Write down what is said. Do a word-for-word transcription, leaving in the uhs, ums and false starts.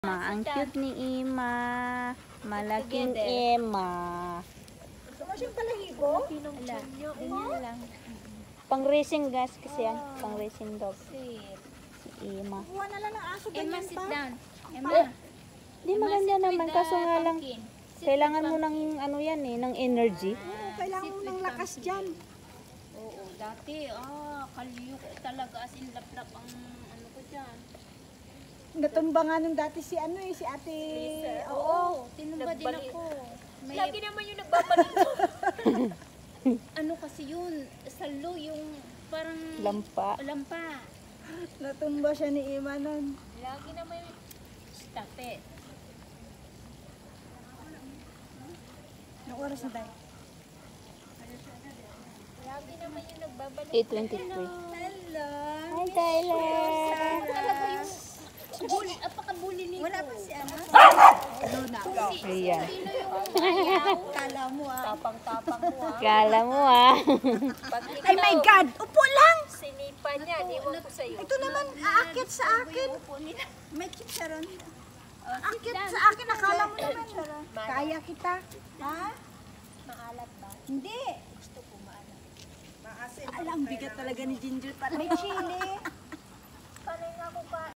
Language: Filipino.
Ma, ang cute ni Ima. Malaking Ima. Gusto mo siyang palahibo? Ala. Pang racing gas kasi yan. Pang racing dog. Si Ima. Kuha na lang ng aso Emma, ganyan sit pa. down. Emma, Eh, di Emma, maganda sit naman. with Kaso the nga lang, pumpkin. Sit kailangan with mo ng ano yan eh, ng energy. Oo, kailangan mo ng lakas dyan. Oo, dati, ah, kalyo ko talaga as in laplap ang ano ko dyan. Natumba nga nung dati si ano eh, si ate. Oo, tinumba din ako. May, Lagi naman yung nagbabalik ko. ano kasi yun, salo yung parang Lampa. lampa. Natumba siya ni Ima nun. Lagi naman yung stop it. Anong oras na tayo? Lagi naman yung nagbabalik. eight twenty-three. Hello. Hi, Tyler. Talaga yung bully, apaka-bully nito. Wala pa si ano? Ayan. Sino yung ayaw? Kala mo ah. Tapang-tapang mo ah. Kala mo ah. Pag Ay my God! Upo lang! sinipa niya, iwan ko sa'yo. Ito naman, aakit sa akin. May chicharon. Aakit sa akin, akala mo naman. Kaya kita. Ha? Maalat ba? Hindi. Gusto ko maalat. Alam, bigat talaga ni Ginger. May chili. Panay nga ako pa.